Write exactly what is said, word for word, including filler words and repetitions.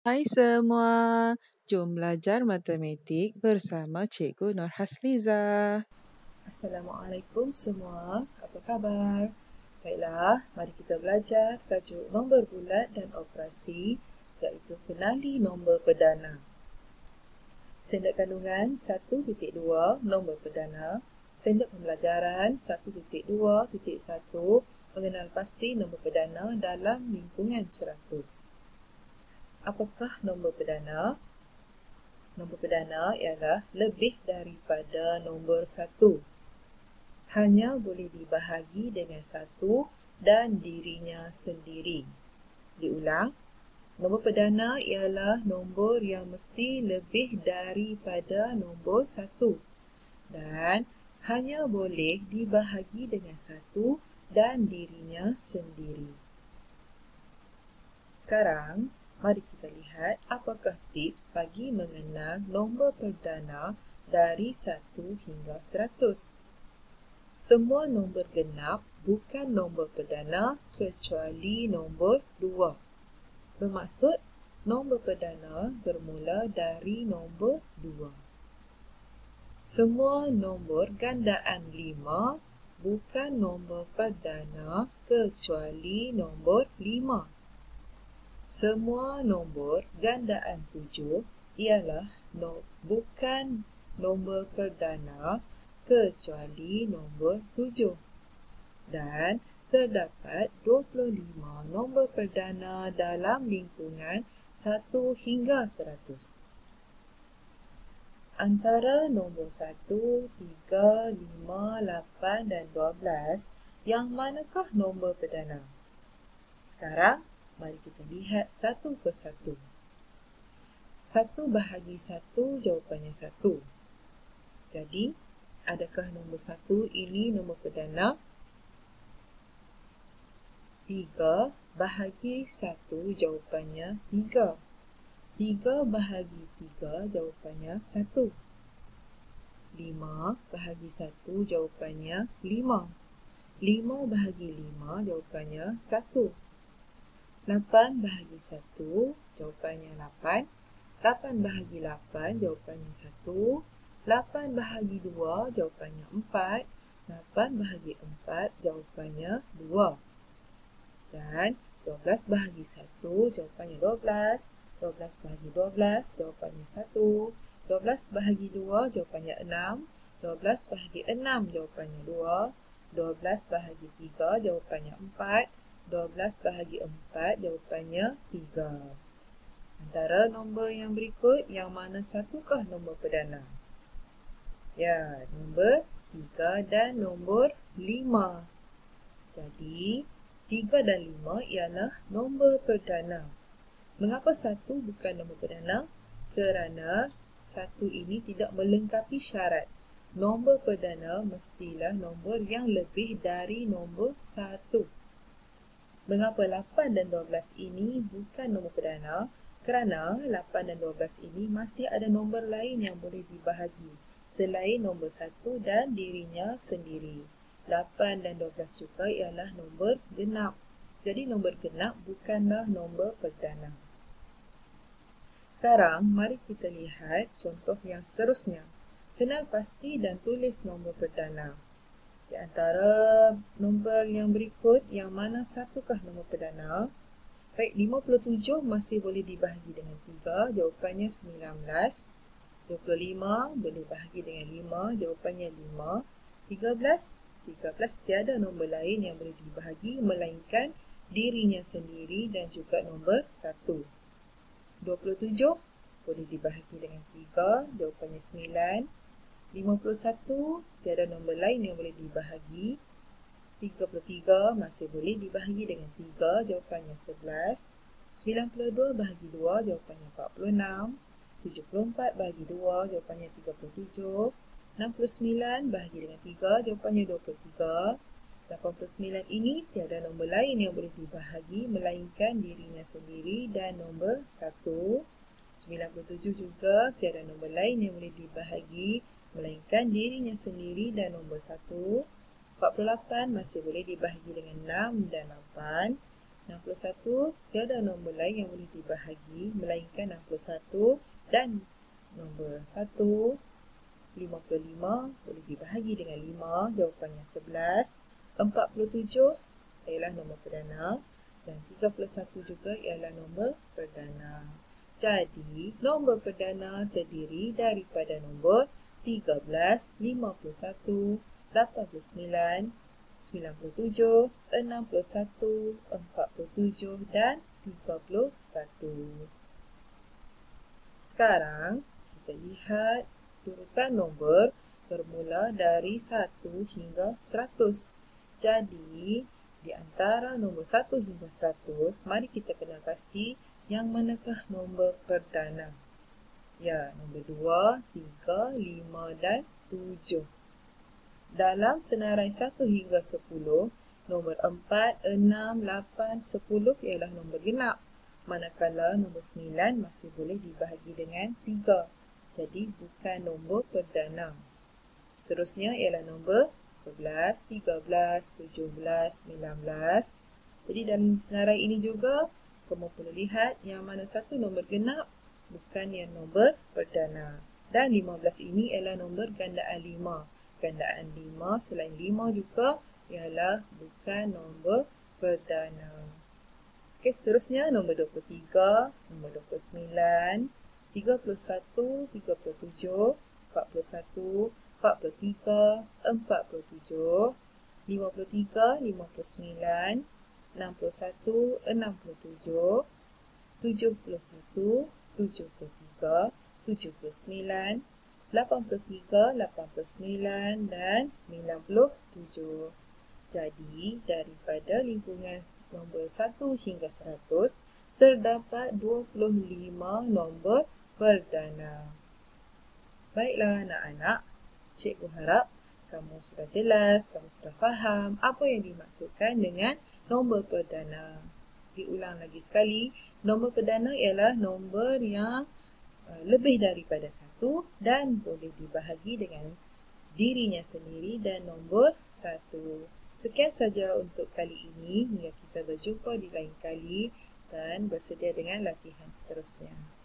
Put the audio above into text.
Hai semua, jom belajar matematik bersama Cikgu Nur Hasliza. Assalamualaikum semua, apa khabar? Baiklah, mari kita belajar tajuk nombor bulat dan operasi, iaitu kenali nombor perdana. Standard kandungan satu titik dua, nombor perdana. Standard pembelajaran satu titik dua titik satu, mengenal pasti nombor perdana dalam lingkungan seratus. Apakah nombor perdana? Nombor perdana ialah lebih daripada nombor satu. Hanya boleh dibahagi dengan satu dan dirinya sendiri. Diulang, nombor perdana ialah nombor yang mesti lebih daripada nombor satu dan hanya boleh dibahagi dengan satu dan dirinya sendiri. Sekarang, mari kita lihat apakah tips bagi mengenal nombor perdana dari satu hingga seratus. Semua nombor genap bukan nombor perdana kecuali nombor dua. Bermaksud, nombor perdana bermula dari nombor dua. Semua nombor gandaan lima bukan nombor perdana kecuali nombor lima. Semua nombor gandaan tujuh ialah no, bukan nombor perdana kecuali nombor tujuh. Dan terdapat dua puluh lima nombor perdana dalam lingkungan satu hingga seratus. Antara nombor satu, tiga, lima, lapan dan dua belas, yang manakah nombor perdana? Sekarang, mari kita lihat satu persatu. Satu bahagi satu, jawapannya satu. Jadi, adakah nombor satu ini nombor perdana? Tiga bahagi satu, jawapannya tiga. Tiga bahagi tiga, jawapannya satu. Lima bahagi satu, jawapannya lima. Lima bahagi lima, jawapannya satu. Lapan bahagi satu, jawapannya lapan. Lapan bahagi lapan, jawapannya satu. Lapan bahagi dua, jawapannya empat. Lapan bahagi empat, jawapannya dua. Dan dua belas bahagi satu, jawapannya dua belas. dua belas bahagi dua belas, jawapannya satu. dua belas bahagi dua, jawapannya enam. dua belas bahagi enam, jawapannya dua. dua belas bahagi tiga, jawapannya empat. dua belas bahagi empat, jawapannya tiga. Antara nombor yang berikut, yang mana satukah nombor perdana? Ya, nombor tiga dan nombor lima. Jadi, tiga dan lima ialah nombor perdana. Mengapa satu bukan nombor perdana? Kerana satu ini tidak melengkapi syarat. Nombor perdana mestilah nombor yang lebih dari nombor satu. Mengapa lapan dan dua belas ini bukan nombor perdana? Kerana lapan dan dua belas ini masih ada nombor lain yang boleh dibahagi selain nombor satu dan dirinya sendiri. lapan dan dua belas juga ialah nombor genap. Jadi nombor genap bukanlah nombor perdana. Sekarang, mari kita lihat contoh yang seterusnya. Kenal pasti dan tulis nombor perdana. Di antara nombor yang berikut, yang mana satukah nombor perdana? Baik, lima puluh tujuh masih boleh dibahagi dengan tiga, jawapannya sembilan belas. dua puluh lima boleh bahagi dengan lima, jawapannya lima. tiga belas, tiga belas tiada nombor lain yang boleh dibahagi melainkan dirinya sendiri dan juga nombor satu. dua puluh tujuh boleh dibahagi dengan tiga, jawapannya sembilan. lima puluh satu tiada nombor lain yang boleh dibahagi. tiga puluh tiga masih boleh dibahagi dengan tiga, jawapannya sebelas. sembilan puluh dua bahagi dua, jawapannya empat puluh enam. tujuh puluh empat bahagi dua, jawapannya tiga puluh tujuh. enam puluh sembilan bahagi dengan tiga, jawapannya dua puluh tiga. lapan puluh sembilan ini tiada nombor lain yang boleh dibahagi melainkan dirinya sendiri dan nombor satu. sembilan puluh tujuh juga tiada nombor lain yang boleh dibahagi melainkan dirinya sendiri dan nombor satu. empat puluh lapan masih boleh dibahagi dengan enam dan lapan. enam puluh satu tiada nombor lain yang boleh dibahagi melainkan enam puluh satu dan nombor satu. lima puluh lima boleh dibahagi dengan lima, jawapannya sebelas. empat puluh tujuh ialah nombor perdana dan tiga puluh satu juga ialah nombor perdana. Jadi, nombor perdana terdiri daripada nombor tiga belas, lima puluh satu, lapan puluh sembilan, sembilan puluh tujuh, enam puluh satu, empat puluh tujuh dan tiga puluh satu. Sekarang, kita lihat urutan nombor bermula dari satu hingga seratus. Jadi, di antara nombor satu hingga seratus, mari kita kenal pasti yang manakah nombor perdana. Ya, nombor dua, tiga, lima dan tujuh. Dalam senarai satu hingga sepuluh, nombor empat, enam, lapan, sepuluh ialah nombor genap. Manakala nombor sembilan masih boleh dibahagi dengan tiga. Jadi, bukan nombor perdana. Seterusnya ialah nombor sebelas, tiga belas, tujuh belas, sembilan belas. Jadi, dalam senarai ini juga, kamu perlu lihat yang mana satu nombor genap, bukan yang nombor perdana. Dan lima belas ini ialah nombor gandaan lima. Gandaan lima selain lima juga ialah bukan nombor perdana. Okey, seterusnya nombor dua puluh tiga, nombor dua puluh sembilan, tiga puluh satu, tiga puluh tujuh, empat puluh satu, empat puluh tiga, empat puluh tujuh, lima puluh tiga, lima puluh sembilan, enam puluh satu, enam puluh tujuh, tujuh puluh satu, tujuh puluh tiga, tujuh puluh sembilan, lapan puluh tiga, lapan puluh sembilan dan sembilan puluh tujuh. Jadi, daripada lingkungan nombor satu hingga seratus, terdapat dua puluh lima nombor perdana. Baiklah anak-anak, cikgu harap kamu sudah jelas, kamu sudah faham apa yang dimaksudkan dengan nombor perdana. Diulang lagi sekali, nombor perdana ialah nombor yang uh, lebih daripada satu dan boleh dibahagi dengan dirinya sendiri dan nombor satu. Sekian saja untuk kali ini. Hingga kita berjumpa di lain kali dan bersedia dengan latihan seterusnya.